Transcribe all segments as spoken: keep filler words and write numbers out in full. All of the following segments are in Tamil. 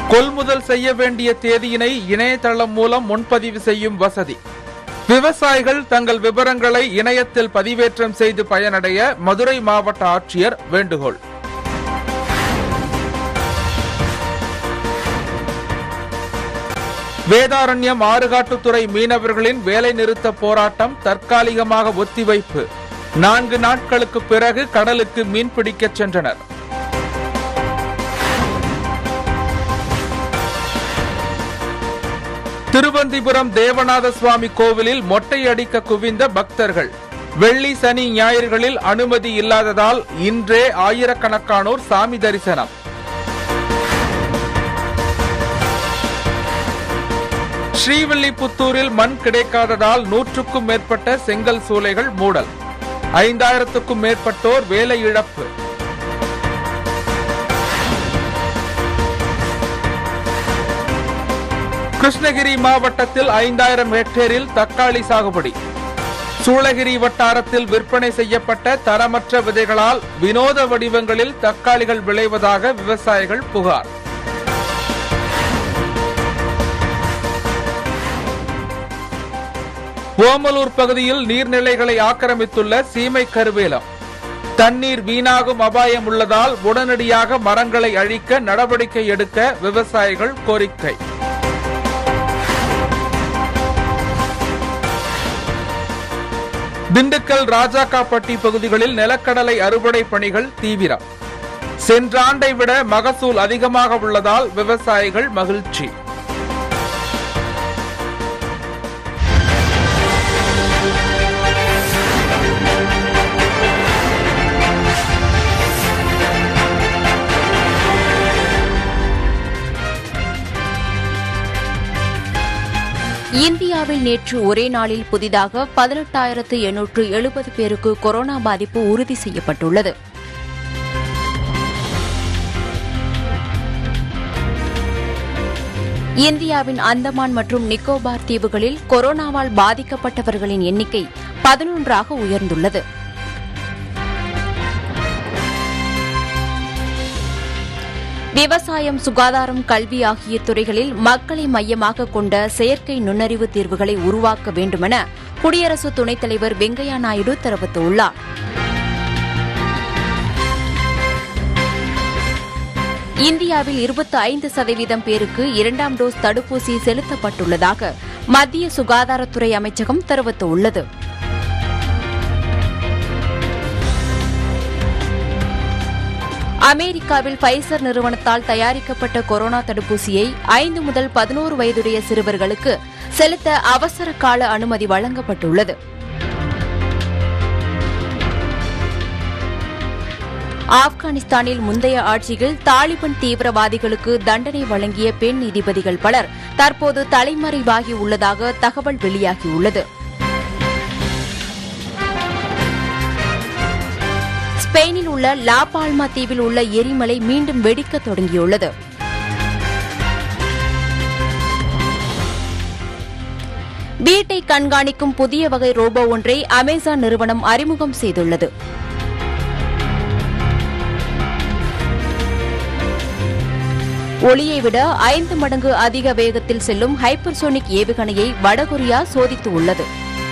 கொள்முதல் செய்ய வேண்டிய தேதியினை இணையதளம் மூலம் முன்பதிவு செய்யும் வசதி. விவசாயிகள் தங்கள் விவரங்களை இணையத்தில் பதிவேற்றம் செய்து பயனடைய மதுரை மாவட்ட ஆட்சியர் வேண்டுகோள். வேதாரண்யம் ஆறுகாட்டுத்துறை மீனவர்களின் வேலை நிறுத்த போராட்டம் தற்காலிகமாக ஒத்திவைப்பு. நான்கு நாட்களுக்கு பிறகு கடலுக்கு மீன்பிடிக்க சென்றனர். திருவந்திபுரம் தேவநாத சுவாமி கோவிலில் மொட்டை அடிக்க குவிந்த பக்தர்கள். வெள்ளி சனி ஞாயிறுகளில் அனுமதி இல்லாததால் இன்றே ஆயிரக்கணக்கானோர் சாமி தரிசனம். ஸ்ரீவில்லிபுத்தூரில் மண் கிடைக்காததால் நூற்றுக்கும் மேற்பட்ட செங்கல் சூளைகள் மூடல். ஐந்தாயிரத்துக்கும் மேற்பட்டோர் வேலை இழப்பு. கிருஷ்ணகிரி மாவட்டத்தில் ஐந்தாயிரம் ஹெக்டேரில் தக்காளி சாகுபடி. சூளகிரி வட்டாரத்தில் விற்பனை செய்யப்பட்ட தரமற்ற விதைகளால் வினோத வடிவங்களில் தக்காளிகள் விளைவதாக விவசாயிகள் புகார். ஓமலூர் பகுதியில் நீர்நிலைகளை ஆக்கிரமித்துள்ள சீமை கருவேலம். தண்ணீர் வீணாகும் அபாயம் உள்ளதால் உடனடியாக மரங்களை அழிக்க நடவடிக்கை எடுக்க விவசாயிகள் கோரிக்கை. திண்டுக்கல் ராஜாக்காப்பட்டி பகுதிகளில் நிலக்கடலை அறுவடை பணிகள் தீவிரம். சென்ற ஆண்டை விட மகசூல் அதிகமாக உள்ளதால் விவசாயிகள் மகிழ்ச்சி. இந்தியாவில் நேற்று ஒரே நாளில் புதிதாக பதினெட்டாயிரத்து எண்ணூற்று எழுபது பேருக்கு கொரோனா பாதிப்பு உறுதி செய்யப்பட்டுள்ளது. இந்தியாவின் அந்தமான் மற்றும் நிக்கோபார் தீவுகளில் கொரோனாவால் பாதிக்கப்பட்டவர்களின் எண்ணிக்கை பதினொன்றாக உயர்ந்துள்ளது. விவசாயம், சுகாதாரம், கல்வி ஆகிய துறைகளில் மக்களை மையமாக கொண்ட செயற்கை நுண்ணறிவு தீர்வுகளை உருவாக்க வேண்டுமென குடியரசு துணைத் தலைவர் வெங்கையா நாயுடு தெரிவித்துள்ளார். இந்தியாவில் இருபத்தி ஐந்து சதவீதம் பேருக்கு இரண்டாம் டோஸ் தடுப்பூசி செலுத்தப்பட்டுள்ளதாக மத்திய சுகாதாரத்துறை அமைச்சகம் தெரிவித்துள்ளது. அமெரிக்காவில் ஃபைசர் நிறுவனத்தால் தயாரிக்கப்பட்ட கொரோனா தடுப்பூசியை ஐந்து முதல் பதினோரு வயதுடைய சிறுவர்களுக்கு செலுத்த அவசர கால அனுமதி வழங்கப்பட்டுள்ளது. ஆப்கானிஸ்தானில் முந்தைய ஆட்சியில் தாலிபான் தீவிரவாதிகளுக்கு தண்டனை வழங்கிய பெண் நீதிபதிகள் பலர் தற்போது தலைமறைவாகி உள்ளதாக தகவல் வெளியாகியுள்ளது. ஸ்பெயினில் உள்ள லா பால்மா தீவில் உள்ள எரிமலை மீண்டும் வெடிக்க தொடங்கியுள்ளது. வீட்டை கண்காணிக்கும் புதிய வகை ரோபோ ஒன்றை அமேசான் நிறுவனம் அறிமுகம் செய்துள்ளது. ஒளியை விட ஐந்து மடங்கு அதிக வேகத்தில் செல்லும் ஹைப்பர்சோனிக் ஏவுகணையை வடகொரியா சோதித்துள்ளது.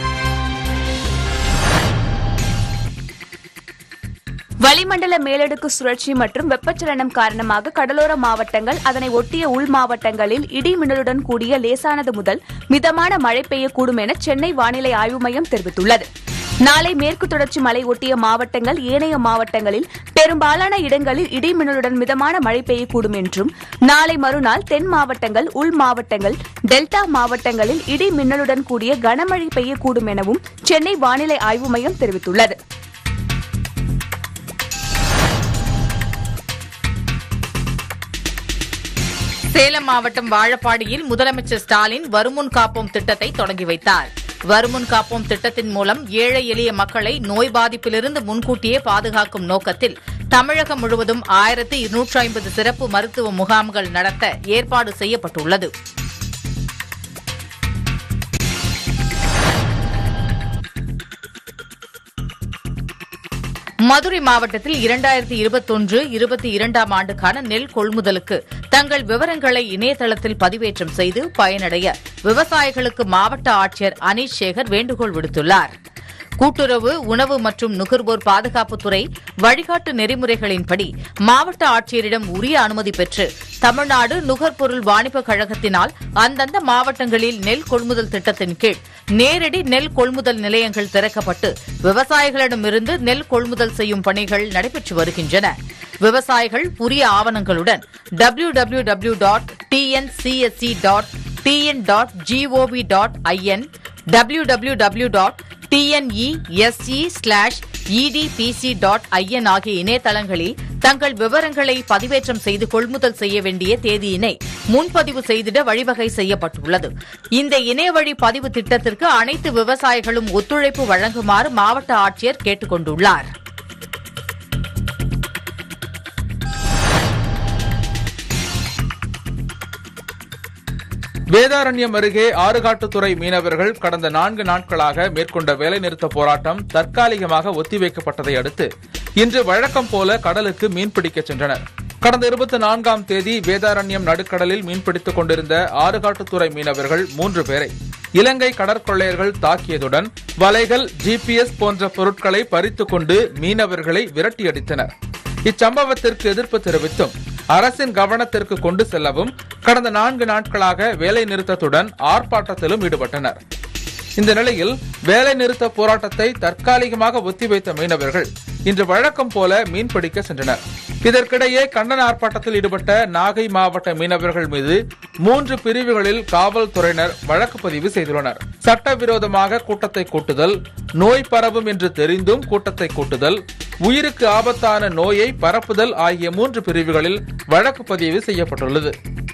வளிமண்டல மேலடுக்கு சுழற்சி மற்றும் வெப்பச்சலனம் காரணமாக கடலோர மாவட்டங்கள், அதனை ஒட்டிய உள் மாவட்டங்களில் இடி மின்னலுடன் கூடிய லேசானது முதல் மிதமான மழை பெய்யக்கூடும் என சென்னை வானிலை ஆய்வு மையம் தெரிவித்துள்ளது. நாளை மேற்கு தொடர்ச்சி மலை ஒட்டிய மாவட்டங்கள், ஏனைய மாவட்டங்களில் பெரும்பாலான இடங்களில் இடி மின்னலுடன் மிதமான மழை பெய்யக்கூடும் என்றும், நாளை மறுநாள் தென் மாவட்டங்கள், உள் மாவட்டங்கள், டெல்டா மாவட்டங்களில் இடி மின்னலுடன் கூடிய கனமழை பெய்யக்கூடும் எனவும் சென்னை வானிலை ஆய்வு மையம் தெரிவித்துள்ளது. சேலம் மாவட்டம் வாழப்பாடியில் முதலமைச்சர் ஸ்டாலின் வருமுன் காப்போம் திட்டத்தை தொடங்கி வைத்தார். வருமுன் காப்போம் திட்டத்தின் மூலம் ஏழை எளிய மக்களை நோய் பாதிப்பிலிருந்து முன்கூட்டியே பாதுகாக்கும் நோக்கத்தில் தமிழகம் முழுவதும் ஆயிரத்து இருநூற்று ஐம்பது சிறப்பு மருத்துவ முகாம்கள் நடத்த ஏற்பாடு செய்யப்பட்டுள்ளது. மதுரை மாவட்டத்தில் இரண்டாயிரத்தி இருபத்தொன்று இருபத்தி இரண்டாம் ஆண்டுக்கான நெல் கொள்முதலுக்கு தங்கள் விவரங்களை இணையதளத்தில் பதிவேற்றம் செய்து பயனடைய விவசாயிகளுக்கு மாவட்ட ஆட்சியர் அனீஷ் சேகர் வேண்டுகோள் விடுத்துள்ளார். கூட்டுறவு, உணவு மற்றும் நுகர்வோர் பாதுகாப்புத்துறை வழிகாட்டு நெறிமுறைகளின்படி மாவட்ட ஆட்சியரிடம் உரிய அனுமதி பெற்று தமிழ்நாடு நுகர்பொருள் வாணிபக் கழகத்தினால் அந்தந்த மாவட்டங்களில் நெல் கொள்முதல் திட்டத்தின் கீழ் நேரடி நெல் கொள்முதல் நிலையங்கள் திறக்கப்பட்டு விவசாயிகளிடமிருந்து நெல் கொள்முதல் செய்யும் பணிகள் நடைபெற்று வருகின்றன. விவசாயிகள் உரிய ஆவணங்களுடன் W W W dot T N C S C dot T N dot GOV dot IN W W W dot T N E S E slash E D P C dot IN ஆகிய இணையதளங்களில் தங்கள் விவரங்களை பதிவேற்றம் செய்து கொள்முதல் செய்ய வேண்டிய தேதியினை முன்பதிவு செய்திட வழிவகை செய்யப்பட்டுள்ளது. இந்த இணையவழி பதிவு திட்டத்திற்கு அனைத்து விவசாயிகளும் ஒத்துழைப்பு வழங்குமாறு மாவட்ட ஆட்சியர் கேட்டுக் கொண்டுள்ளார். வேதாரண்யம் அருகே ஆறுகாட்டுத்துறை மீனவர்கள் கடந்த நான்கு நாட்களாக மேற்கொண்ட வேலைநிறுத்த போராட்டம் தற்காலிகமாக ஒத்திவைக்கப்பட்டதை அடுத்து இன்று வழக்கம் போல கடலுக்கு மீன்பிடிக்க சென்றனர். கடந்த இருபத்தி நான்காம் தேதி வேதாரண்யம் நடுக்கடலில் மீன்பிடித்துக் கொண்டிருந்த ஆறுகாட்டுத்துறை மீனவர்கள் மூன்று பேரை இலங்கை கடற்கொள்ளையர்கள் தாக்கியதுடன் வலைகள், ஜிபிஎஸ் போன்ற பொருட்களை பறித்துக் கொண்டு மீனவர்களை விரட்டியடித்தனர். இச்சம்பவத்திற்கு எதிர்ப்பு தெரிவித்தும் அரசின் கவனத்திற்கு கொண்டு செல்லவும் கடந்த நான்கு நாட்களாக வேலை நிறுத்தத்துடன் ஆர்ப்பாட்டத்திலும் ஈடுபட்டனர். இந்த நிலையில் வேலை நிறுத்த போராட்டத்தை தற்காலிகமாக ஒத்திவைத்த மீனவர்கள் இன்று வழக்கம் போல மீன்பிடிக்க சென்றனர். இதற்கிடையே கண்டன ஆர்ப்பாட்டத்தில் ஈடுபட்ட நாகை மாவட்ட மீனவர்கள் மீது மூன்று பிரிவுகளில் காவல்துறையினர் வழக்கு பதிவு செய்துள்ளனர். சட்டவிரோதமாக கூட்டத்தை கூட்டுதல், நோய் பரவும் என்று தெரிந்தும் கூட்டத்தை கூட்டுதல், உயிருக்கு ஆபத்தான நோயை பரப்புதல் ஆகிய மூன்று பிரிவுகளில் வழக்கு பதிவு செய்யப்பட்டுள்ளது.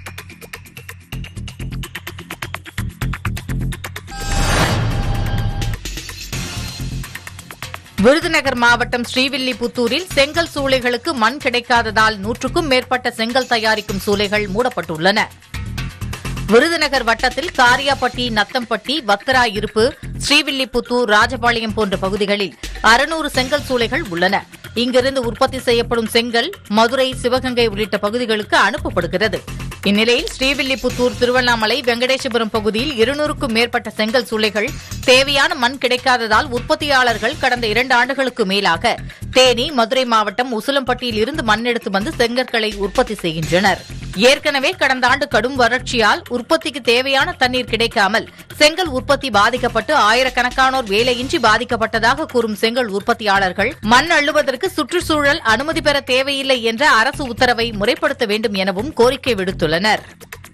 விருதுநகர் மாவட்டம் ஸ்ரீவில்லிபுத்தூரில் செங்கல் சூளைகளுக்கு மண் கிடைக்காததால் நூற்றுக்கும் மேற்பட்ட செங்கல் தயாரிக்கும் சூளைகள் மூடப்பட்டுள்ளன. விருதுநகர் வட்டத்தில் காரியாப்பட்டி, நத்தம்பட்டி, வக்கராயிருப்பு, ஸ்ரீவில்லிபுத்தூர், ராஜபாளையம் போன்ற பகுதிகளில் அறுநூறு செங்கல் சூளைகள் உள்ளன. இங்கிருந்து உற்பத்தி செய்யப்படும் செங்கல் மதுரை, சிவகங்கை உள்ளிட்ட பகுதிகளுக்கு அனுப்பப்படுகிறது. இந்நிலையில் ஸ்ரீவில்லிபுத்தூர், திருவண்ணாமலை, வெங்கடேசபுரம் பகுதியில் இருநூறுக்கும் மேற்பட்ட செங்கல் சூளைகள் தேவையான மண் கிடைக்காததால் உற்பத்தியாளர்கள் கடந்த இரண்டு ஆண்டுகளுக்கு மேலாக தேனி, மதுரை மாவட்டம் உசிலம்பட்டியில் இருந்து மண் எடுத்து வந்து செங்கற்களை உற்பத்தி செய்கின்றனர். ஏற்கனவே கடந்த ஆண்டு கடும் வறட்சியால் உற்பத்திக்கு தேவையான தண்ணீர் கிடைக்காமல் செங்கல் உற்பத்தி பாதிக்கப்பட்டு ஆயிரக்கணக்கானோர் வேலையின்றி பாதிக்கப்பட்டதாக கூறும் செங்கல் உற்பத்தியாளர்கள் மண் அள்ளுவதற்கு சுற்றுச்சூழல் அனுமதி பெற தேவையில்லை என்ற அரசு உத்தரவை முறைப்படுத்த வேண்டும் எனவும் கோரிக்கை விடுத்துள்ளனர்.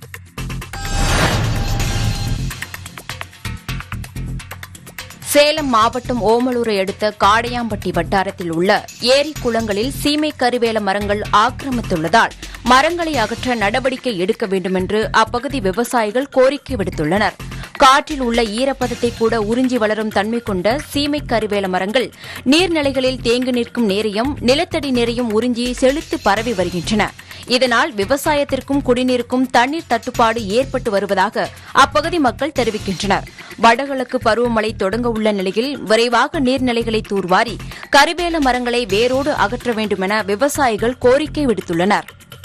சேலம் மாவட்டம் ஓமலூரை அடுத்த காடையாம்பட்டி வட்டாரத்தில் உள்ள ஏரி குளங்களில் சீமை கருவேல மரங்கள் ஆக்கிரமித்துள்ளதால் மரங்களை அகற்ற நடவடிக்கை எடுக்க வேண்டுமென்று அப்பகுதி விவசாயிகள் கோரிக்கை விடுத்துள்ளனர். காற்றில் உள்ள ஈரப்பதத்தை கூட உறிஞ்சி வளரும் தன்மை கொண்ட சீமை கருவேல மரங்கள் நீர்நிலைகளில் தேங்கி நிற்கும் நேரையும் நிலத்தடி நீரையும் உறிஞ்சி செழித்து பரவி வருகின்றன. இதனால் விவசாயத்திற்கும் குடிநீருக்கும் தண்ணீர் தட்டுப்பாடு ஏற்பட்டு வருவதாக அப்பகுதி மக்கள் தெரிவிக்கின்றனர். வடகிழக்கு பருவமழை தொடங்க உள்ள நிலையில் விரைவாக நீர்நிலைகளை தூர்வாரி கருவேல மரங்களை வேரோடு அகற்ற வேண்டுமென விவசாயிகள் கோரிக்கை விடுத்துள்ளனர்.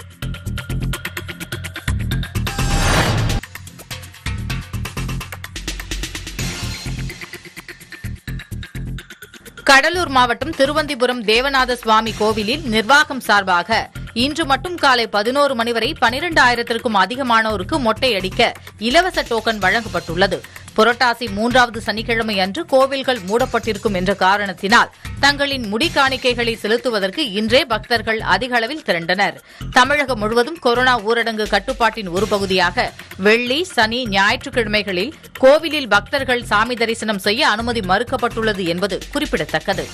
கடலூர் மாவட்டம் திருவந்திபுரம் தேவநாத சுவாமி கோவிலில் நிர்வாகம் சார்பாக இன்று மட்டும் காலை பதினோரு மணி வரை பனிரெண்டாயிரத்திற்கும் அதிகமானோருக்கு மொட்டை அடிக்க இலவச டோக்கன் வழங்கப்பட்டுள்ளது. புரட்டாசி மூன்றாவது சனிக்கிழமை அன்று கோவில்கள் மூடப்பட்டிருக்கும் என்ற காரணத்தினால் தங்களின் முடி காணிக்கைகளை செலுத்துவதற்கு இன்றே பக்தர்கள் அதிக அளவில் திரண்டனர். தமிழகம் முழுவதும் கொரோனா ஊரடங்கு கட்டுப்பாட்டின் ஒரு பகுதியாக வெள்ளி, சனி, ஞாயிற்றுக்கிழமைகளில் கோவிலில் பக்தர்கள் சாமி தரிசனம் செய்ய அனுமதி மறுக்கப்பட்டுள்ளது என்பது குறிப்பிடத்தக்கது.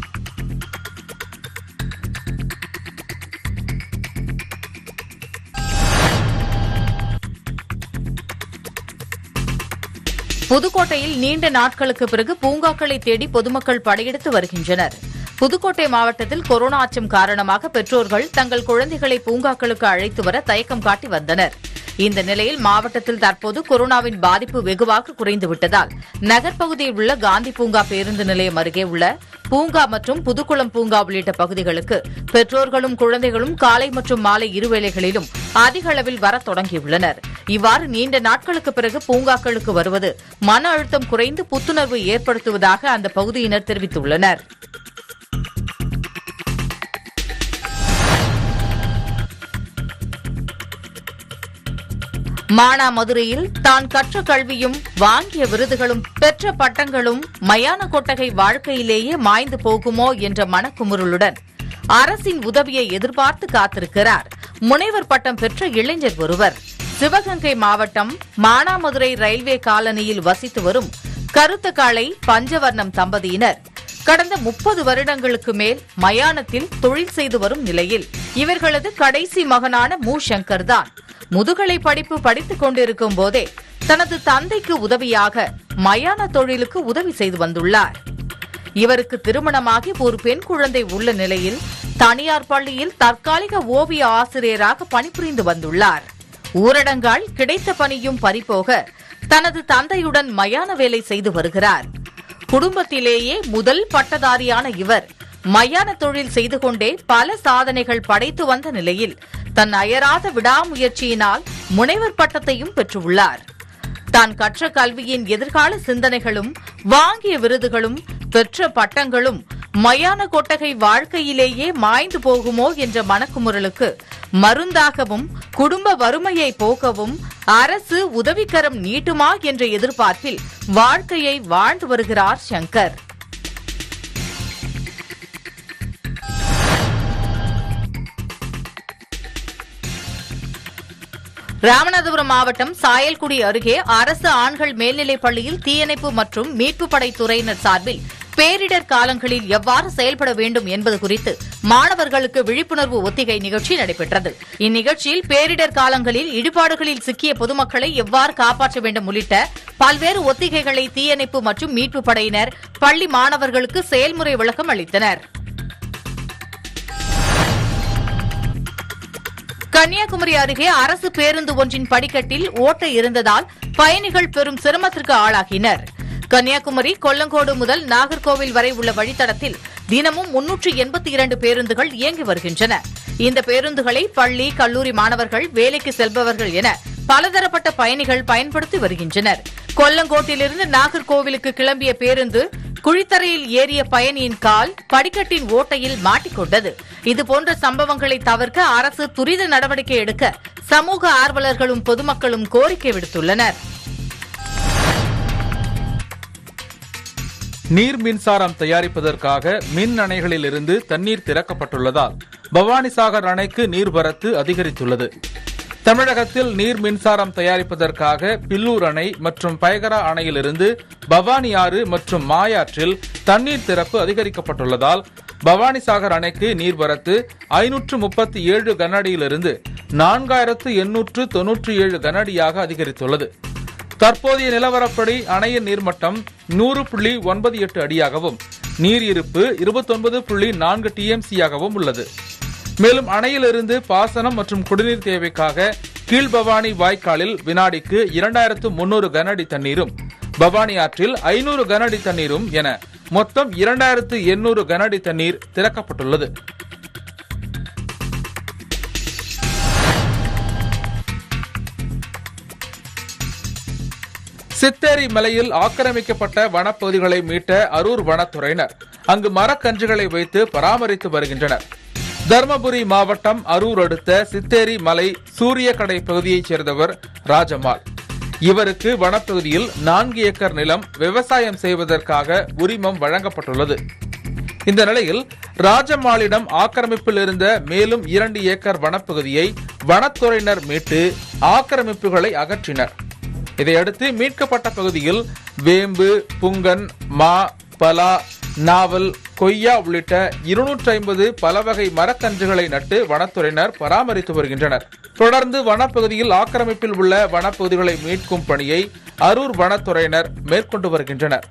புதுக்கோட்டையில் நீண்ட நாட்களுக்கு பிறகு பூங்காக்களை தேடி பொதுமக்கள் படையெடுத்து வருகின்றனர். புதுக்கோட்டை மாவட்டத்தில் கொரோனா அச்சம் காரணமாக பெற்றோர்கள் தங்கள் குழந்தைகளை பூங்காக்களுக்கு அழைத்து வர தயக்கம் காட்டி வந்தனர். இந்த நிலையில் மாவட்டத்தில் தற்போது கொரோனாவின் பாதிப்பு வெகுவாக குறைந்துவிட்டதால் நகர்ப்பகுதியில் உள்ள காந்தி பூங்கா பேருந்து நிலையம் அருகே உள்ள பூங்கா மற்றும் புதுக்குளம் பூங்கா உள்ளிட்ட பகுதிகளுக்கு பெற்றோர்களும் குழந்தைகளும் காலை மற்றும் மாலை இருவேளைகளிலும் அதிக அளவில் வரத் தொடங்கியுள்ளனர். இவ்வாறு நீண்ட நாட்களுக்கு பிறகு பூங்காக்களுக்கு வருவது மன அழுத்தம் குறைந்து புத்துணர்வு ஏற்படுத்துவதாக அந்த பகுதியினர் தெரிவித்துள்ளனர். மானாமதுரையில் தான் கற்ற கல்வியும் வாங்கிய விருதுகளும் பெற்ற பட்டங்களும் மயான கொட்டகை வாழ்க்கையிலேயே மாய்ந்து போகுமோ என்ற மனக்குமுறலுடன் அரசின் உதவியை எதிர்பார்த்து காத்திருக்கிறார் முனைவர் பட்டம் பெற்ற இளைஞர் ஒருவர். சிவகங்கை மாவட்டம் மானாமதுரை ரயில்வே காலனியில் வசித்து வரும் கருத்தகாளை பஞ்சவர்ணம் தம்பதியினர் கடந்த முப்பது வருடங்களுக்கு மேல் மயானத்தில் தொழில் செய்து வரும் நிலையில் இவர்களது கடைசி மகனான மு சங்கர் தான் முதுகலை படிப்பு படித்துக் கொண்டிருக்கும் போதே தனது தந்தைக்கு உதவியாக மயான தொழிலுக்கு உதவி செய்து வந்துள்ளார். இவருக்கு திருமணமாகி ஒரு பெண் குழந்தை உள்ள நிலையில் தனியார் பள்ளியில் தற்காலிக ஓவிய ஆசிரியராக பணிபுரிந்து வந்துள்ளார். ஊரடங்கால் கிடைத்த பணியும் பறிபோக தனது தந்தையுடன் மயான வேலை செய்து வருகிறார். குடும்பத்திலேயே முதல் பட்டதாரியான இவர் மயான தொழில் செய்து கொண்டே பல சாதனைகள் படைத்து வந்த நிலையில் தன் அயராத விடாமுயற்சியினால் முனைவர் பட்டத்தையும் பெற்றுள்ளார். தான் கற்ற கல்வியின் எதிர்கால சிந்தனைகளும் வாங்கிய விருதுகளும் பெற்ற பட்டங்களும் மயான கொட்டகை வாழ்க்கையிலேயே மாய்ந்து போகுமோ என்ற மனக்குமுறலுக்கு மருந்தாகவும் குடும்ப வறுமையை போக்கவும் அரசு உதவிக்கரம் நீட்டுமா என்ற எதிர்பார்ப்பில் வாழ்க்கையை வாழ்ந்து வருகிறார் சங்கர். ராமநாதபுரம் மாவட்டம் சாயல்குடி அருகே அரசு ஆண்கள் மேல்நிலைப் பள்ளியில் தீயணைப்பு மற்றும் மீட்புப் படை துறையினர் சார்பில் பேரிடர் காலங்களில் எவ்வாறு செயல்பட வேண்டும் என்பது குறித்து மாணவர்களுக்கு விழிப்புணர்வு ஒத்திகை நிகழ்ச்சி நடைபெற்றது. இந்நிகழ்ச்சியில் பேரிடர் காலங்களில் இடிபாடுகளில் சிக்கிய பொதுமக்களை எவ்வாறு காப்பாற்ற வேண்டும் உள்ளிட்ட பல்வேறு ஒத்திகைகளை தீயணைப்பு மற்றும் மீட்புப் படையினர் பள்ளி மாணவர்களுக்கு செயல்முறை விளக்கம் அளித்தனர். கன்னியாகுமரி அருகே அரசு பேருந்து ஒன்றின் படிக்கட்டில் ஓட்டை இருந்ததால் பயணிகள் பெரும் சிரமத்திற்கு ஆளாகினர். கன்னியாகுமரி கொல்லங்கோடு முதல் நாகர்கோவில் வரை உள்ள வழித்தடத்தில் தினமும் முன்னூற்று எண்பத்தி இரண்டு பேருந்துகள் இயங்கி வருகின்றன. இந்த பேருந்துகளை பள்ளி, கல்லூரி மாணவர்கள், வேலைக்கு செல்பவர்கள் என பலதரப்பட்ட பயணிகள் பயன்படுத்தி வருகின்றனர். கொல்லங்கோட்டிலிருந்து நாகர்கோவிலுக்கு கிளம்பிய பேருந்து குழித்தரையில் ஏறிய பயணியின் கால் படிக்கட்டின் ஓட்டையில் மாட்டிக்கொண்டது. இதுபோன்ற சம்பவங்களை தவிர்க்க அரசு துரித நடவடிக்கை எடுக்க சமூக ஆர்வலர்களும் பொதுமக்களும் கோரிக்கை விடுத்துள்ளனர். நீர் மின்சாரம் தயாரிப்பதற்காக மின் அணைகளில் இருந்து தண்ணீர் திறக்கப்பட்டுள்ளதால் பவானிசாகர் அணைக்கு நீர்வரத்து அதிகரித்துள்ளது. தமிழகத்தில் நீர் மின்சாரம் தயாரிப்பதற்காக பில்லூர் அணை மற்றும் பயகரா அணையிலிருந்து பவானி ஆறு மற்றும் மாயாற்றில் தண்ணீர் திறப்பு அதிகரிக்கப்பட்டுள்ளதால் பவானிசாகர் அணைக்கு நீர்வரத்து ஐநூற்று முப்பத்தி ஏழு கனஅடியிலிருந்து நான்காயிரத்து எண்ணூற்று தொன்னூற்றி ஏழு கனஅடியாக அதிகரித்துள்ளது. தற்போதைய நிலவரப்படி அணையின் நீர்மட்டம் நூறு புள்ளி ஒன்பது எட்டு அடியாகவும் நீர் இருப்பு இருபத்தி ஒன்பது புள்ளி நான்கு டிஎம்சியாகவும் உள்ளது. மேலும் அணையிலிருந்து பாசனம் மற்றும் குடிநீர் தேவைக்காக கீழ்பவானி வாய்க்காலில் வினாடிக்கு இரண்டாயிரத்து முன்னூறு கனஅடி தண்ணீரும், பவானி ஆற்றில் ஐநூறு கனஅடி தண்ணீரும் என மொத்தம் இரண்டாயிரத்து எண்ணூறு கனஅடி தண்ணீர் திறக்கப்பட்டுள்ளது. சித்தேரி மலையில் ஆக்கிரமிக்கப்பட்ட வனப்பகுதிகளை மீட்ட அரூர் வனத்துறையினர் அங்கு மரக்கன்றுகளை வைத்து பராமரித்து வருகின்றனர். தர்மபுரி மாவட்டம் அரூர் அடுத்த சித்தேரி மலை சூரியக்கடை பகுதியைச் சேர்ந்தவர் ராஜம்மாள். இவருக்கு வனப்பகுதியில் நான்கு ஏக்கர் நிலம் விவசாயம் செய்வதற்காக உரிமம் வழங்கப்பட்டுள்ளது. இந்த நிலையில் ராஜம்மாளிடம் ஆக்கிரமிப்பில் இருந்த மேலும் இரண்டு ஏக்கர் வனப்பகுதியை வனத்துறையினர் மீட்டு ஆக்கிரமிப்புகளை அகற்றினர். இதையடுத்து மீட்கப்பட்ட பகுதியில் வேம்பு, புங்கன், மா, பலா, நாவல், கொய்யா உள்ளிட்ட இருநூற்றி ஐம்பது பல வகை மரக்கன்றுகளை நட்டு வனத்துறையினர் பராமரித்து வருகின்றனர். தொடர்ந்து வனப்பகுதியில் ஆக்கிரமிப்பில் உள்ள வனப்பகுதிகளை மீட்கும் பணியை அரூர் வனத்துறையினர் மேற்கொண்டு வருகின்றனர்.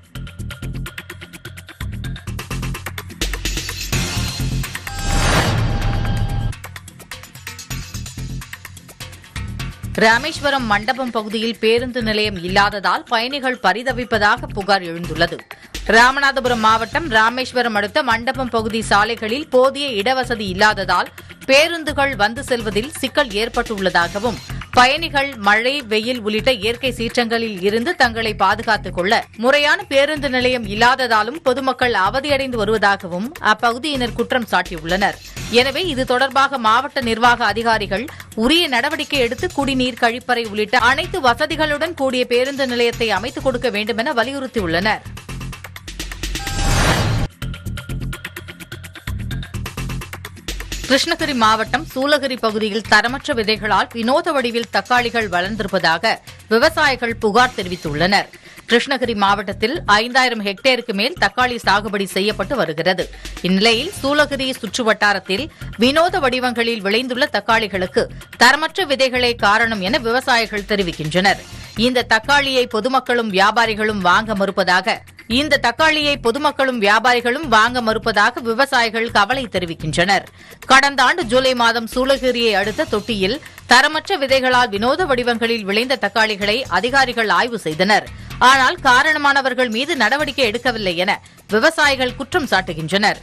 ராமேஸ்வரம் மண்டபம் பகுதியில் பேருந்து நிலையம் இல்லாததால் பயணிகள் பரிதவிப்பதாக புகார் எழுந்துள்ளது. ராமநாதபுரம் மாவட்டம் ராமேஸ்வரம் அடுத்த மண்டபம் பகுதி சாலைகளில் போதிய இடவசதி இல்லாததால் பேருந்துகள் வந்து செல்வதில் சிக்கல் ஏற்பட்டுள்ளதாகவும் பயணிகள் மழை, வெயில் உள்ளிட்ட இயற்கை சீற்றங்களில் இருந்து தங்களை பாதுகாத்துக் கொள்ள முறையான பேருந்து நிலையம் இல்லாததாலும் பொதுமக்கள் அவதியடைந்து வருவதாகவும் அப்பகுதியினர் குற்றம் சாட்டியுள்ளனர். எனவே இது தொடர்பாக மாவட்ட நிர்வாக அதிகாரிகள் உரிய நடவடிக்கை எடுத்து குடிநீர், கழிப்பறை உள்ளிட்ட அனைத்து வசதிகளுடன் கூடிய பேருந்து நிலையத்தை அமைத்துக் கொடுக்க வேண்டும் என வலியுறுத்தியுள்ளனர். கிருஷ்ணகிரி மாவட்டம் சூலகிரி பகுதியில் தரமற்ற விதைகளால் வினோத வடிவில் தக்காளிகள் வளர்ந்திருப்பதாக விவசாயிகள் புகார் தெரிவித்துள்ளனர். கிருஷ்ணகிரி மாவட்டத்தில் ஐந்தாயிரம் ஹெக்டேருக்கு மேல் தக்காளி சாகுபடி செய்யப்பட்டு வருகிறது. இந்நிலையில் சூலகிரி சுற்றுவட்டாரத்தில் வினோத வடிவங்களில் விளைந்துள்ள தக்காளிகளுக்கு தரமற்ற விதைகளே காரணம் என விவசாயிகள் தெரிவிக்கின்றனர். இந்த தக்காளியை பொதுமக்களும் வியாபாரிகளும் வாங்க மறுப்பதாக இந்த தக்காளியை பொதுமக்களும் வியாபாரிகளும் வாங்க மறுப்பதாக விவசாயிகள் கவலை தெரிவிக்கின்றனர். கடந்த ஆண்டு ஜூலை மாதம் சூலகிரியை அடுத்த தொட்டியில் தரமற்ற விதைகளால் வினோத வடிவங்களில் விளைந்த தக்காளிகளை அதிகாரிகள் ஆய்வு செய்தனர். ஆனால் காரணமானவர்கள் மீது நடவடிக்கை எடுக்கவில்லை என விவசாயிகள் குற்றம் சாட்டுகின்றனர்.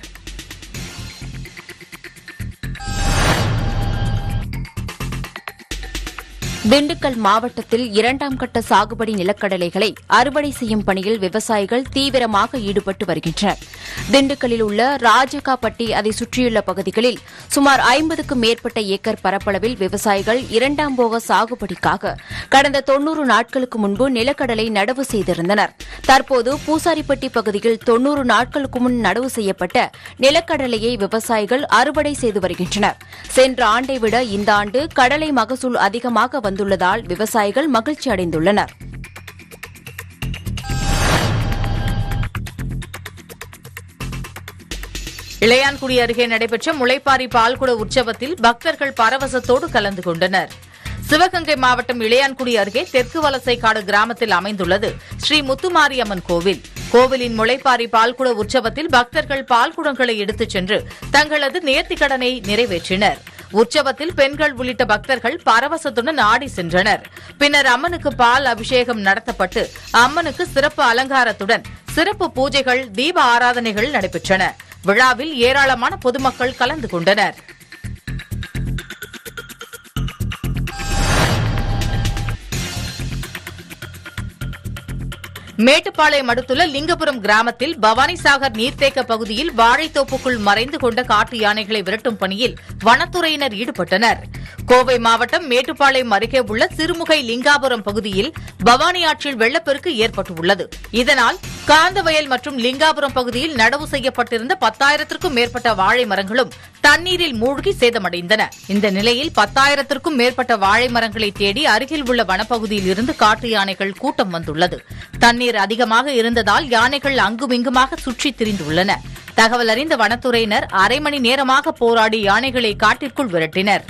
திண்டுக்கல் மாவட்டத்தில் இரண்டாம் கட்ட சாகுபடி நிலக்கடலைகளை அறுவடை செய்யும் பணியில் விவசாயிகள் தீவிரமாக ஈடுபட்டு வருகின்றனர். திண்டுக்கல்லில் உள்ள ராஜகாப்பட்டி அதை சுற்றியுள்ள பகுதிகளில் சுமார் ஐம்பதுக்கும் மேற்பட்ட ஏக்கர் பரப்பளவில் விவசாயிகள் இரண்டாம் போக சாகுபடிக்காக கடந்த தொன்னூறு நாட்களுக்கு முன்பு நிலக்கடலை நடவு செய்திருந்தனர். தற்போது பூசாரிப்பட்டி பகுதியில் தொன்னூறு நாட்களுக்கு முன் நடவு செய்யப்பட்ட நிலக்கடலையை விவசாயிகள் அறுவடை செய்து வருகின்றனர். சென்ற ஆண்டை விட இந்த ஆண்டு கடலை மகசூல் அதிகமாக வந்துள்ளதால் விவசாயிகள் மகிழ்ச்சி அடைந்துள்ளனர். இளையான்குடி அருகே நடைபெற்ற முளைப்பாரி பால்குட உற்சவத்தில் பக்தர்கள் பரவசத்தோடு கலந்து கொண்டனர். சிவகங்கை மாவட்டம் இளையான்குடி அருகே தெற்கு வலசைக்காடு கிராமத்தில் அமைந்துள்ளது ஸ்ரீ முத்துமாரியம்மன் கோவில். கோவிலின் முளைப்பாரி பால்குட உற்சவத்தில் பக்தர்கள் பால்குடங்களை எடுத்துச் சென்று தங்களது நேர்த்திக்கடனை நிறைவேற்றினர். உற்சவத்தில் பெண்கள் உள்ளிட்ட பக்தர்கள் பரவசத்துடன் ஆடி சென்றனர். பின்னர் அம்மனுக்கு பால் அபிஷேகம் நடத்தப்பட்டு அம்மனுக்கு சிறப்பு அலங்காரத்துடன் சிறப்பு பூஜைகள், தீப ஆராதனைகள் நடைபெற்றன. விழாவில் ஏராளமான பொதுமக்கள் கலந்து கொண்டனர். மேட்டுப்பாளையம் அடுத்துள்ள லிங்கபுரம் கிராமத்தில் பவானிசாகர் நீர்த்தேக்க பகுதியில் வாழைத்தோப்புக்குள் மறைந்து கொண்ட காட்டு யானைகளை விரட்டும் பணியில் வனத்துறையினர் ஈடுபட்டனர். கோவை மாவட்டம் மேட்டுப்பாளையம் அருகே உள்ள சிறுமுகை லிங்காபுரம் பகுதியில் பவானி ஆற்றில் வெள்ளப்பெருக்கு ஏற்பட்டுள்ளது. இதனால் காந்தவயல் மற்றும் லிங்காபுரம் பகுதியில் நடவு செய்யப்பட்டிருந்த பத்தாயிரத்திற்கும் மேற்பட்ட வாழை மரங்களும் தண்ணீரில் மூழ்கி சேதமடைந்தன. இந்த நிலையில் பத்தாயிரத்திற்கும் மேற்பட்ட வாழை மரங்களை தேடி அருகில் உள்ள வனப்பகுதியில் இருந்து காட்டு யானைகள் கூட்டம் வந்துள்ளது. தண்ணீர் அதிகமாக இருந்ததால் யானைகள் அங்குமிங்குமாக சுற்றித் திரிந்துள்ளன. தகவல் அறிந்த வனத்துறையினர் அரை மணி நேரமாக போராடி யானைகளை காட்டிற்குள் விரட்டினர்.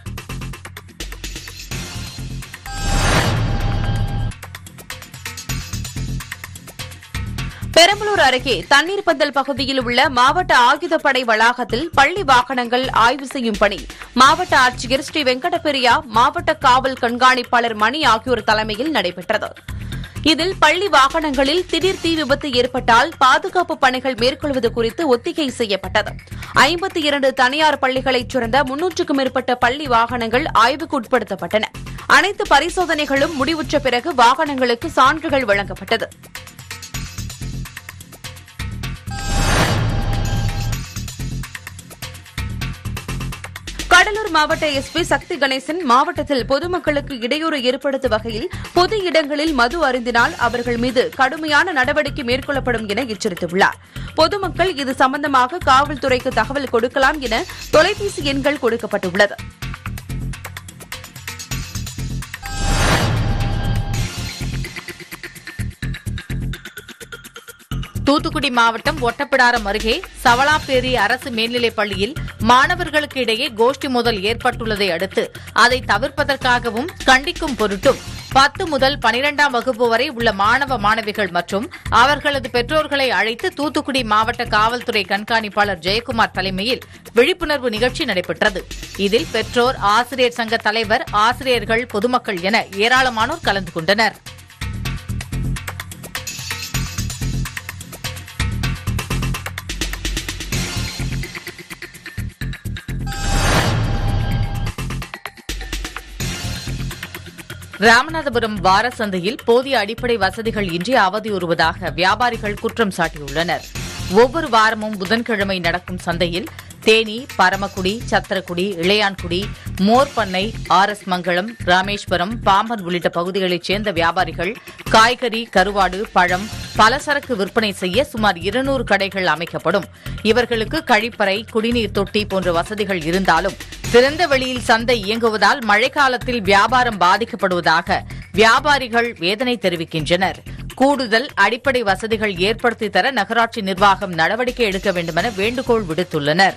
பெரம்பலூர் அருகே தண்ணீர் பந்தல் பகுதியில் உள்ள மாவட்ட ஆயுதப்படை வளாகத்தில் பள்ளி வாகனங்கள் ஆய்வு செய்யும் பணி மாவட்ட ஆட்சியர் ஸ்ரீ வெங்கடபெரியா, மாவட்ட காவல் கண்காணிப்பாளர் மணி ஆகியோர் தலைமையில் நடைபெற்றது. இதில் பள்ளி வாகனங்களில் திடீர் தீ விபத்து ஏற்பட்டால் பாதுகாப்பு பணிகள் மேற்கொள்வது குறித்து ஒத்திகை செய்யப்பட்டது. ஐம்பத்தி இரண்டு தனியார் பள்ளிகளைச் சேர்ந்த முன்னூற்றுக்கும் மேற்பட்ட பள்ளி வாகனங்கள் ஆய்வுக்கு உட்படுத்தப்பட்டன. அனைத்து பரிசோதனைகளும் முடிவுற்ற பிறகு வாகனங்களுக்கு சான்றுகள் வழங்கப்பட்டது. கடலூர் மாவட்ட எஸ்பி சக்தி கணேசன் மாவட்டத்தில் பொதுமக்களுக்கு இடையூறு ஏற்படுத்தும் வகையில் பொது இடங்களில் மது அருந்தினால் அவர்கள் மீது கடுமையான நடவடிக்கை மேற்கொள்ளப்படும் என எச்சரித்துள்ளார். பொதுமக்கள் இது சம்பந்தமாக காவல்துறைக்கு தகவல் கொடுக்கலாம் என தொலைபேசி எண்கள் கொடுக்கப்பட்டுள்ளது. தூத்துக்குடி மாவட்டம் ஒட்டப்பிடாரம் அருகே சவளாப்பேரி அரசு மேல்நிலைப் பள்ளியில் மாணவர்களுக்கு இடையே கோஷ்டி மோதல் ஏற்பட்டுள்ளதை அடுத்து அதை தவிர்ப்பதற்காகவும் கண்டிக்கும் பொருட்டும் பத்து முதல் பனிரெண்டாம் வகுப்பு வரை உள்ள மாணவ மாணவிகள் மற்றும் அவர்களது பெற்றோர்களை அழைத்து தூத்துக்குடி மாவட்ட காவல்துறை கண்காணிப்பாளர் ஜெயக்குமார் தலைமையில் விழிப்புணர்வு நிகழ்ச்சி நடைபெற்றது. இதில் பெற்றோர், ஆசிரியர் சங்க தலைவர், ஆசிரியர்கள், பொதுமக்கள் என ஏராளமானோர் கலந்து கொண்டனர். ராமநாதபுரம் வார சந்தையில் போதிய அடிப்படை வசதிகள் இன்றி அவதியுறுவதாக வியாபாரிகள் குற்றம் சாட்டியுள்ளனர். ஒவ்வொரு வாரமும் புதன்கிழமை நடக்கும் சந்தையில் தேனி, பரமக்குடி, சத்திரக்குடி, இளையான்குடி, மோர்பண்ணை, ஆர் எஸ் மங்கலம், ராமேஸ்வரம், பாம்பன் உள்ளிட்ட பகுதிகளைச் சேர்ந்த வியாபாரிகள் காய்கறி, கருவாடு, பழம், பலசரக்கு விற்பனை செய்ய சுமார் இருநூறு கடைகள் அமைக்கப்படும். இவர்களுக்கு கழிப்பறை, குடிநீர் தொட்டி போன்ற வசதிகள் இருந்தாலும் திறந்த வெளியில் சந்தை இயங்குவதால் மழைக்காலத்தில் வியாபாரம் பாதிக்கப்படுவதாக வியாபாரிகள் வேதனை தெரிவிக்கின்றனர். கூடுதல் அடிப்படை வசதிகள் ஏற்படுத்தி தர நகராட்சி நிர்வாகம் நடவடிக்கை எடுக்க வேண்டுமென வேண்டுகோள் விடுத்துள்ளனர்.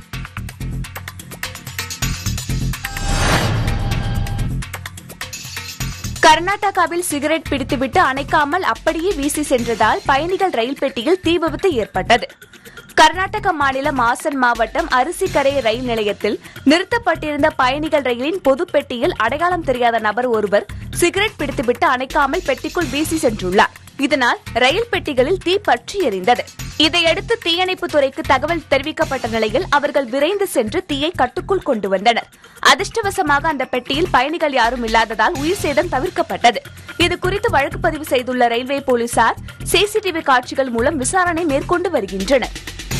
கர்நாடகாவில் சிகரெட் பிடித்துவிட்டு அணைக்காமல் அப்படியே வீசி சென்றதால் பயணிகள் ரயில் பெட்டியில் தீ விபத்து ஏற்பட்டது. கர்நாடக மாநிலம் ஆசன் மாவட்டம் அரிசிக்கரை ரயில் நிலையத்தில் நிறுத்தப்பட்டிருந்த பயணிகள் ரயிலின் பொது பெட்டியில் அடையாளம் தெரியாத நபர் ஒருவர் சிகரெட் பிடித்துவிட்டு அணைக்காமல் பெட்டிக்குள் வீசி சென்றுள்ளார். இதனால் ரயில் பெட்டிகளில் தீ பற்றி எரிந்தது. இதையடுத்து தீயணைப்புத் துறைக்கு தகவல் தெரிவிக்கப்பட்ட நிலையில் அவர்கள் விரைந்து சென்று தீயை கட்டுக்குள் கொண்டு வந்தனர். அதிர்ஷ்டவசமாக அந்த பெட்டியில் பயணிகள் யாரும் இல்லாததால் உயிர் சேதம் தவிர்க்கப்பட்டது. இதுகுறித்து வழக்கு பதிவு செய்துள்ள ரயில்வே போலீசார் சிசிடிவி காட்சிகள் மூலம் விசாரணை மேற்கொண்டு வருகின்றனர்.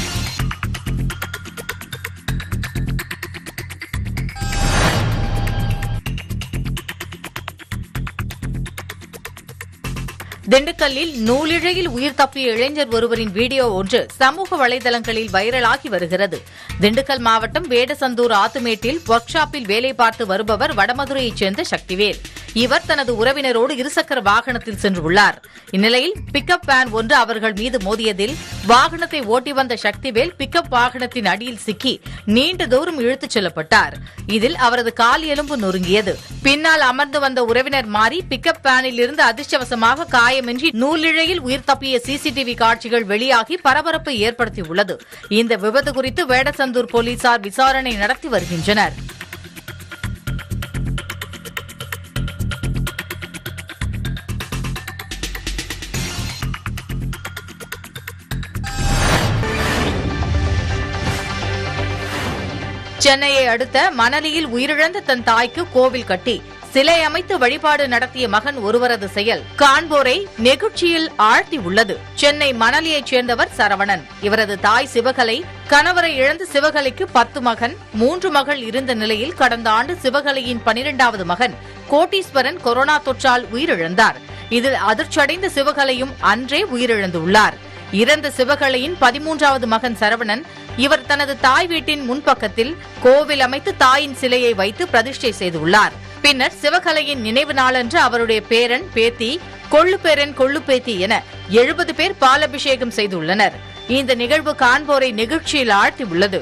திண்டுக்கல்லில் நூலிழையில் உயிர் தப்பிய இளைஞர் ஒருவரின் வீடியோ ஒன்று சமூக வலைதளங்களில் வைரலாகி வருகிறது. திண்டுக்கல் மாவட்டம் வேடசந்தூர் ஆத்துமேட்டில் ஒர்க் ஷாப்பில் வேலை பார்த்து வருபவர் வடமதுரையைச் சேர்ந்த சக்திவேல். இவர் தனது உறவினரோடு இருசக்கர வாகனத்தில் சென்றுள்ளார். இந்நிலையில் பிக்கப் வேன் ஒன்று அவர்கள் மீது மோதியதில் வாகனத்தை ஓட்டி வந்த சக்திவேல் பிக்கப் வாகனத்தின் அடியில் சிக்கி நீண்ட தூரம் இழுத்துச் செல்லப்பட்டார். இதில் அவரது கால் எலும்பு நொறுங்கியது. பின்னால் அமர்ந்து வந்த உறவினர் மாறி பிக்கப் வேனில் இருந்து அதிர்ஷ்டவசமாக காயமின்றி நூலிழையில் உயிர் தப்பிய சிசிடிவி காட்சிகள் வெளியாகி பரபரப்பை ஏற்படுத்தியுள்ளது. இந்த விபத்து குறித்து வேடசந்தூர் போலீசார் விசாரணை நடத்தி வருகின்றனர். சென்னையை அடுத்த மணலியில் உயிரிழந்த தன் தாய்க்கு கோவில் கட்டி சிலை அமைத்து வழிபாடு நடத்திய மகன் ஒருவரது செயல் காண்போரை நெகிழ்ச்சியில் ஆழ்த்தியுள்ளது. சென்னை மணலியைச் சேர்ந்தவர் சரவணன். இவரது தாய் சிவகலை கணவரை இழந்து சிவகலைக்கு பத்து மகன் மூன்று மகள் இருந்த நிலையில் கடந்த ஆண்டு சிவகலையின் பனிரெண்டாவது மகன் கோட்டீஸ்வரன் கொரோனா தொற்றால் உயிரிழந்தார். இதில் அதிர்ச்சியடைந்த சிவகலையும் அன்றே உயிரிழந்துள்ளார். இறந்த சிவகலையின் பதிமூன்றாவது மகன் சரவணன் இவர் தனது தாய் வீட்டின் முன்பக்கத்தில் கோவில் அமைத்து தாயின் சிலையை வைத்து பிரதிஷ்டை செய்துள்ளார். பின்னர் சிவகலையின் நினைவு நாளன்று அவருடைய பேரன், பேத்தி, கொள்ளு பேரன், கொள்ளு பேத்தி என எழுபது பேர் பாலபிஷேகம் செய்துள்ளனர். இந்த நிகழ்வு காண்போரை நெகிழ்ச்சியில் ஆழ்த்தியுள்ளது.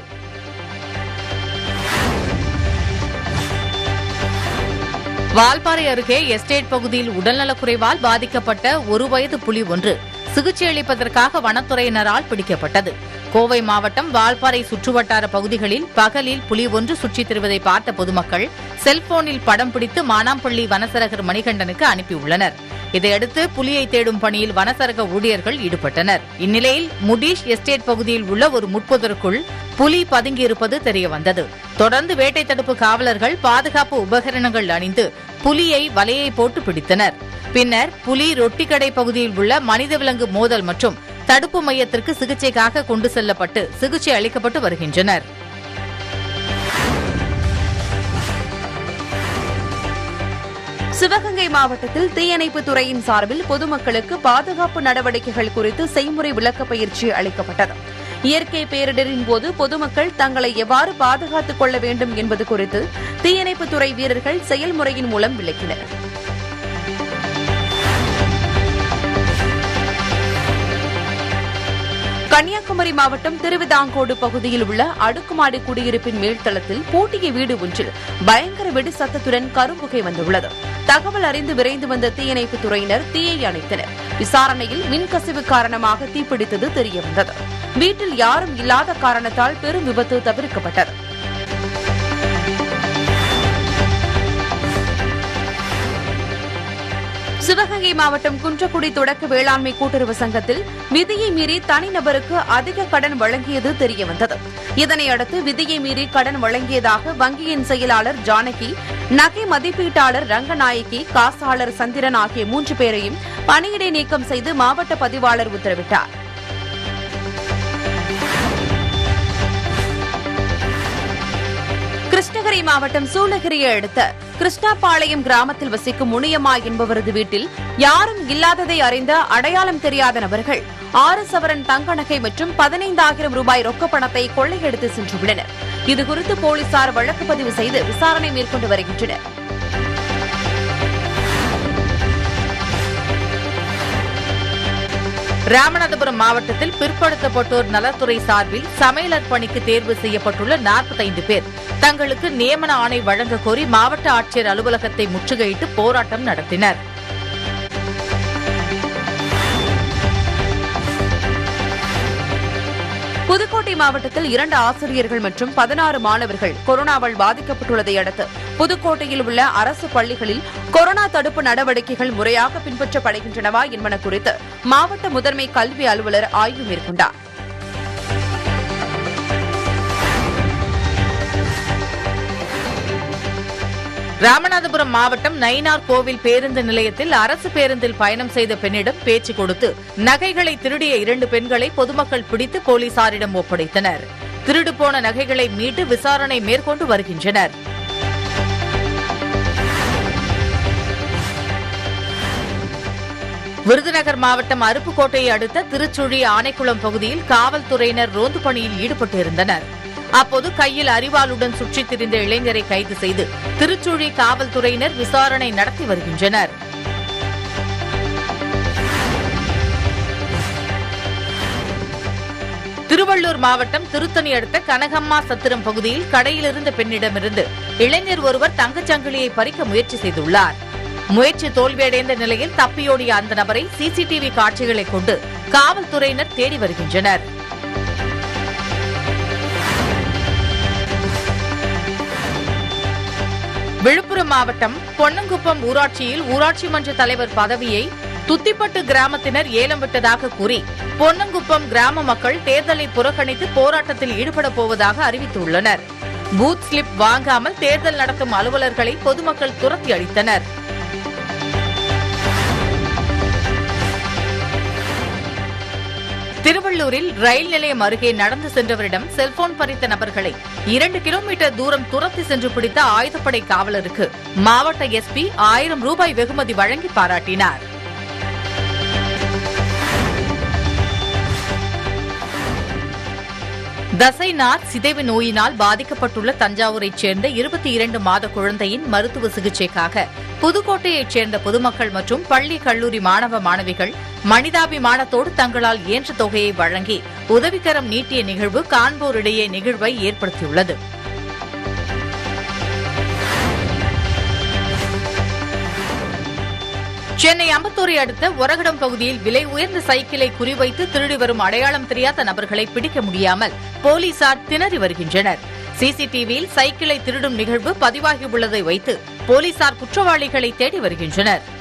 வால்பாறை அருகே எஸ்டேட் பகுதியில் உடல்நலக்குறைவால் பாதிக்கப்பட்ட ஒரு வயது புலி ஒன்று சிகிச்சை அளிப்பதற்காக வனத்துறையினரால் பிடிக்கப்பட்டது. கோவை மாவட்டம் வால்பாறை சுற்றுவட்டார பகுதிகளில் பகலில் புலி ஒன்று சுற்றித் திரிவதை பார்த்த பொதுமக்கள் செல்போனில் படம் பிடித்து மானாம்பள்ளி வனசரகர் மணிகண்டனுக்கு அனுப்பியுள்ளனர். இதையடுத்து புலியை தேடும் பணியில் வனசரக ஊழியர்கள் ஈடுபட்டனர். இந்நிலையில் முடீஷ் எஸ்டேட் பகுதியில் உள்ள ஒரு முட்புதருக்குள் புலி பதுங்கியிருப்பது தெரியவந்தது. தொடர்ந்து வேட்டை தடுப்பு காவலர்கள் பாதுகாப்பு உபகரணங்கள் அணிந்து புலியை வலையை போட்டு பிடித்தனர். பின்னர் புலி ரொட்டிக்கடை பகுதியில் உள்ள மனித விலங்கு மோதல் மற்றும் தடுப்பு மையத்திற்கு சிகிச்சைக்காக கொண்டு செல்லப்பட்டு சிகிச்சை அளிக்கப்பட்டு வருகின்றனர். சிவகங்கை மாவட்டத்தில் தீயணைப்புத் துறையின் சார்பில் பொதுமக்களுக்கு பாதுகாப்பு நடவடிக்கைகள் குறித்து செய்முறை விளக்க பயிற்சி அளிக்கப்பட்டது. இயற்கை பேரிடரின் போது பொதுமக்கள் தங்களை எவ்வாறு பாதுகாத்துக் கொள்ள வேண்டும் என்பது குறித்து தீயணைப்புத்துறை வீரர்கள் செயல்முறையின் மூலம் விளக்கினர். கன்னியாகுமரி கன்னியாகுமரி மாவட்டம் திருவிதாங்கோடு பகுதியில் உள்ள அடுக்குமாடி குடியிருப்பின் மேல்தளத்தில் பூட்டிய வீடு ஒன்றில் பயங்கர வெடி சத்தத்துடன் கரும்புகை வந்துள்ளது. தகவல் அறிந்து விரைந்து வந்த தீயணைப்புத் துறையினர் தீயை அணைத்தனர். விசாரணையில் மின்கசிவு காரணமாக தீப்பிடித்தது தெரியவந்தது. வீட்டில் யாரும் இல்லாத காரணத்தால் பெரும் விபத்து தவிர்க்கப்பட்டது. சிவகங்கை மாவட்டம் குன்றக்குடி தொடக்க வேளாண்மை கூட்டுறவு சங்கத்தில் விதியை மீறி தனிநபருக்கு அதிக கடன் வழங்கியது தெரியவந்தது. இதனையடுத்து விதியை மீறி கடன் வழங்கியதாக வங்கியின் செயலாளர் ஜானகி, நகை மதிப்பீட்டாளர் ரங்கநாயகி, காசாளர் சந்திரன் ஆகிய மூன்று பேரையும் பணியிடை நீக்கம் செய்து மாவட்ட பதிவாளர் உத்தரவிட்டார். கிருஷ்ணகிரி மாவட்டம் சூளகிரியை அடுத்த கிருஷ்ணாபாளையம் கிராமத்தில் வசிக்கும் முனியம்மா என்பவரது வீட்டில் யாரும் இல்லாததை அறிந்த அடையாளம் தெரியாத நபர்கள் ஆறு சவரன் தங்க நகை மற்றும் பதினைந்தாயிரம் ரூபாய் ரொக்க பணத்தை கொள்ளையடித்து சென்றுள்ளனர். இதுகுறித்து போலீசார் வழக்கு பதிவு செய்து விசாரணை மேற்கொண்டு வருகின்றனர். ராமநாதபுரம் மாவட்டத்தில் பிற்படுத்தப்பட்டோர் நலத்துறை சார்பில் சமையலர் பணிக்கு தேர்வு செய்யப்பட்டுள்ள நாற்பத்தைந்து பேர் தங்களுக்கு நியமன ஆணை வழங்க கோரி மாவட்ட ஆட்சியர் அலுவலகத்தை முற்றுகையிட்டு போராட்டம் நடத்தினர். புதுக்கோட்டை மாவட்டத்தில் இரண்டு ஆசிரியர்கள் மற்றும் பதினாறு மாணவர்கள் கொரோனாவால் பாதிக்கப்பட்டுள்ளதை அடுத்து புதுக்கோட்டையில் உள்ள அரசு பள்ளிகளில் கொரோனா தடுப்பு நடவடிக்கைகள் முறையாக பின்பற்றப்படுகின்றனவா என்பன குறித்து மாவட்ட முதன்மை கல்வி அலுவலர் ஆய்வு மேற்கொண்டார். ராமநாதபுரம் மாவட்டம் நயினார் கோவில் பேருந்து நிலையத்தில் அரசு பேருந்தில் பயணம் செய்த பெண்ணிடம் பேச்சு கொடுத்து நகைகளை திருடிய இரண்டு பெண்களை பொதுமக்கள் பிடித்து போலீசாரிடம் ஒப்படைத்தனர். திருடு போன நகைகளை மீட்டு விசாரணை மேற்கொண்டு வருகின்றனர். விருதுநகர் மாவட்டம் அருப்புக்கோட்டையை அடுத்த திருச்சுழி ஆனைக்குளம் பகுதியில் காவல்துறையினர் ரோந்து பணியில் ஈடுபட்டிருந்தனர். அப்போது கையில் அரிவாளுடன் சுற்றித் திரிந்த இளைஞரை கைது செய்து திருச்சுழி காவல்துறையினர் விசாரணை நடத்தி வருகின்றனர். திருவள்ளூர் மாவட்டம் திருத்தணி அடுத்த கனகம்மா சத்திரம் பகுதியில் கடையிலிருந்த பெண்ணிடமிருந்து இளைஞர் ஒருவர் தங்கச்சங்கிலியை பறிக்க முயற்சி செய்துள்ளார். முயற்சி தோல்வியடைந்த நிலையில் தப்பியோடிய அந்த நபரை சிசிடிவி காட்சிகளை கொண்டு காவல்துறையினர் தேடி வருகின்றனர். விழுப்புரம் மாவட்டம் பொன்னங்குப்பம் ஊராட்சியில் ஊராட்சி மன்ற தலைவர் பதவியை துத்திப்பட்டு கிராமத்தினர் ஏலம் விட்டதாக கூறி பொன்னங்குப்பம் கிராம மக்கள் தேர்தலை புறக்கணித்து போராட்டத்தில் ஈடுபடப் போவதாக அறிவித்துள்ளனர். பூத் ஸ்லிப் வாங்காமல் தேர்தல் நடத்தும் அலுவலர்களை பொதுமக்கள் துரத்தி அடித்தனர். திருவள்ளூரில் ரயில் நிலையம் அருகே நடந்து சென்றவரிடம் செல்போன் பறித்த நபர்களை இரண்டு கிலோமீட்டர் தூரம் துரத்தி சென்று பிடித்த ஆயுதப்படை காவலருக்கு மாவட்ட எஸ்பி ஆயிரம் ரூபாய் வெகுமதி வழங்கி பாராட்டினார். தசை நார் சிதைவு நோயினால் பாதிக்கப்பட்டுள்ள தஞ்சாவூரைச் சேர்ந்த இருபத்தி இரண்டு மாத குழந்தையின் மருத்துவ சிகிச்சைக்காக புதுக்கோட்டையைச் சேர்ந்த பொதுமக்கள் மற்றும் பள்ளி கல்லூரி மாணவ மாணவிகள் மனிதாபிமானத்தோடு தங்களால் இயன்ற தொகையை வழங்கி உதவிக்கரம் நீட்டிய நிகழ்வு காண்போரிடையே நிகழ்வை ஏற்படுத்தியுள்ளது. சென்னை அம்பத்தூரை அடுத்த ஒரகடம் பகுதியில் விலை உயர்ந்த சைக்கிளை குறிவைத்து திருடி வரும் அடையாளம் தெரியாத நபர்களை பிடிக்க முடியாமல் போலீசார் திணறி வருகின்றனர். சிசிடிவியில் சைக்கிளை திருடும் நிகழ்வு பதிவாகியுள்ளதை வைத்து போலீசார் குற்றவாளிகளை தேடி வருகின்றனர்.